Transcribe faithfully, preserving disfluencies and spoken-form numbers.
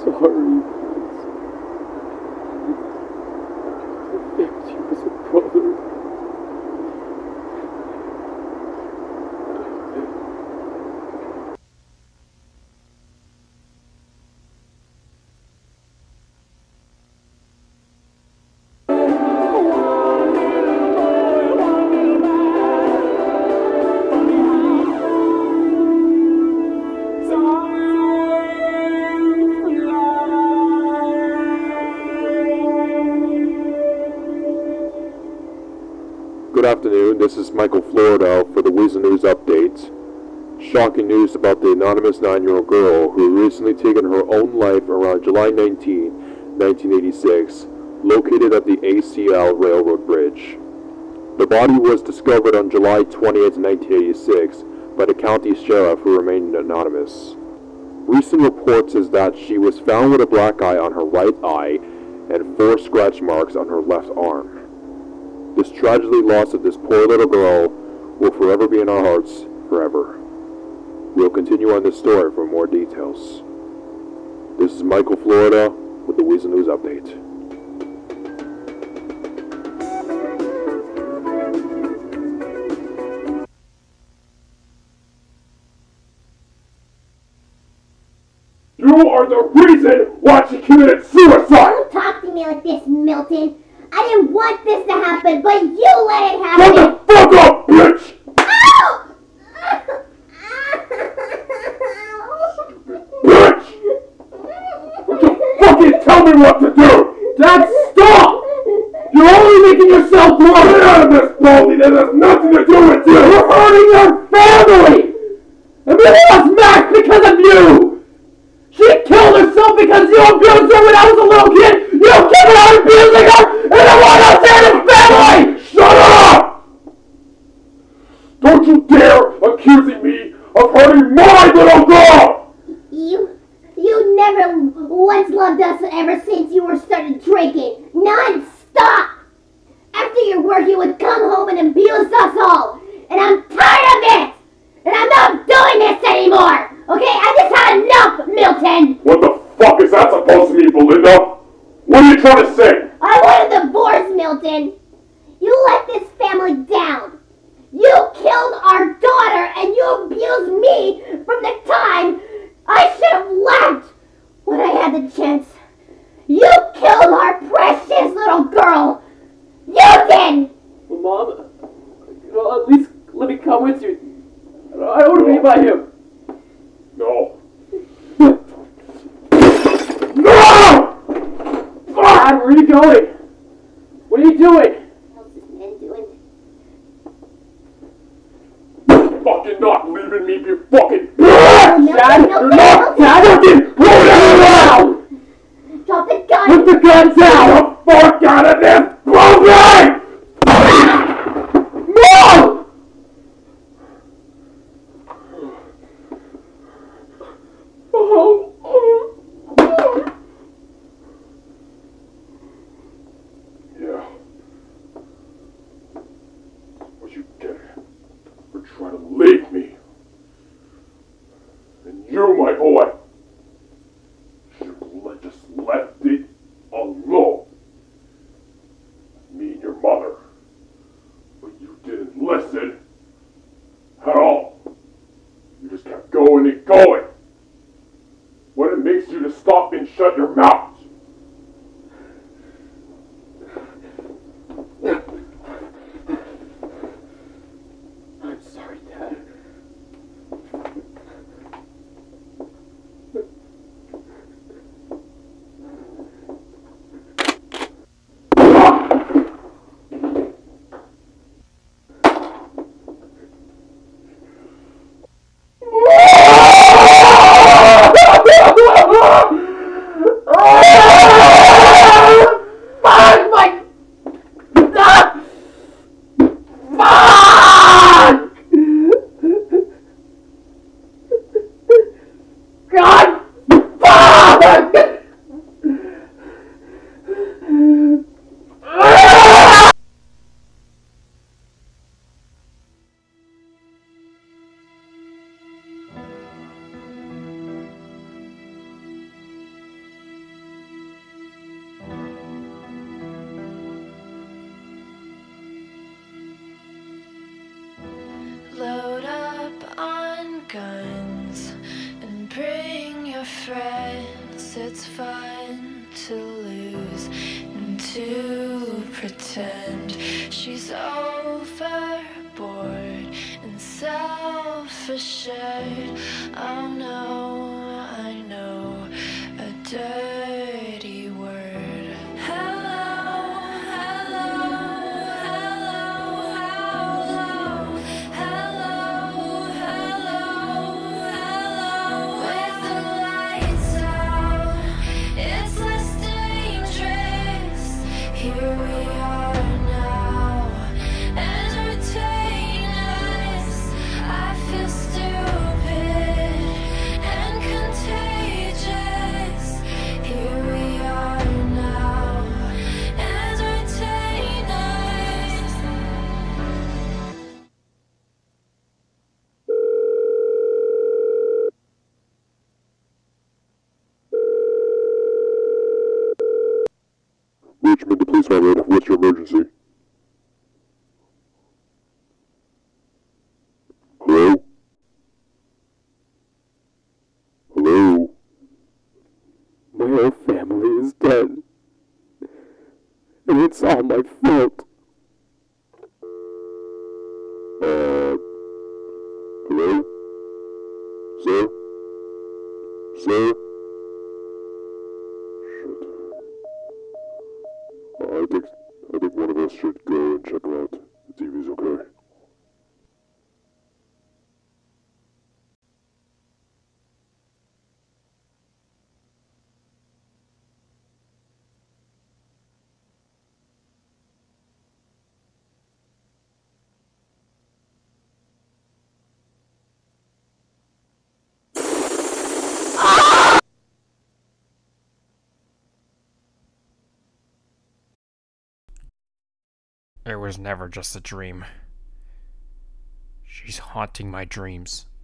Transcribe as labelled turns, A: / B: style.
A: sorry. I failed you as a brother.
B: Good afternoon, this is Michael Florida for the Weasel News Update. Shocking news about the anonymous nine-year-old girl who recently taken her own life around July nineteenth, nineteen eighty-six, located at the A C L Railroad Bridge. The body was discovered on July twentieth, nineteen eighty-six by the county sheriff, who remained anonymous. Recent reports is that she was found with a black eye on her right eye and four scratch marks on her left arm. This tragedy loss of this poor little girl will forever be in our hearts, forever. We'll continue on this story for more details. This is Michael Florida with the Weasel News Update.
C: You are the reason why she committed suicide!
D: Don't talk to me like this, Milton. I didn't want this to happen, but you let it happen!
C: Shut the fuck up, bitch!
D: Ow!
C: Bitch! Would you fucking tell me what to do? Dad, stop! You're only making yourself more. Get out of this, Baldi! That has nothing to do with you! You're hurting your family! And we lost Max because of you! She killed herself because you abused her when I was a little kid! You kept on abusing her! And I want us in his family! Shut up! Don't you dare accusing me of hurting my little girl!
D: You, you never once loved us ever since you were started drinking. Non-stop! After your work, you would come home and abuse us all. And I'm tired of it! And I'm not doing this anymore! Okay, I just had enough, Milton!
C: What the fuck is that supposed to mean, Belinda? What are you trying to say?
D: I want a divorce, Milton! You let this family down! You killed our daughter and you abused me from the time I should have left when I had the chance! You killed our precious little girl! You did!
A: Well, Mom, well, at least let me come with you. I don't want to be by him.
C: No. No!
A: Dad, where are you going? What are you doing?
D: What's this man doing?
C: Fucking not leaving me, you fucking bitch!
A: Dad, you're not
C: Fucking put it down!
D: Drop the gun!
C: Put the gun down! The fuck out of this building! No! Oh, oh, oh. Yeah. What you did for trying to leave me. And you, my boy, should have let, just left it alone. Me and your mother. But you didn't listen at all. You just kept going and going. What it makes you to stop and shut your mouth.
A: I'm sorry, Dad.
C: Oh!
E: guns and bring your friends. It's fun to lose and to pretend she's overboard and self-assured. Oh no, I know a dirty word. Hello, hello, hello, hello, hello, hello, hello. With the lights out, it's less dangerous. Here we are now, entertain us. I feel stupid and contagious. Here we are now, entertain us.
B: Richmond, the police operator. What's your emergency? Hello? Hello? My whole family is dead. And it's all my fault. Uh... Hello? Sir? Sir? Shit. Uh, I think, I think one of us should go and check him out. The T V's okay.
F: It was never just a dream. She's haunting my dreams.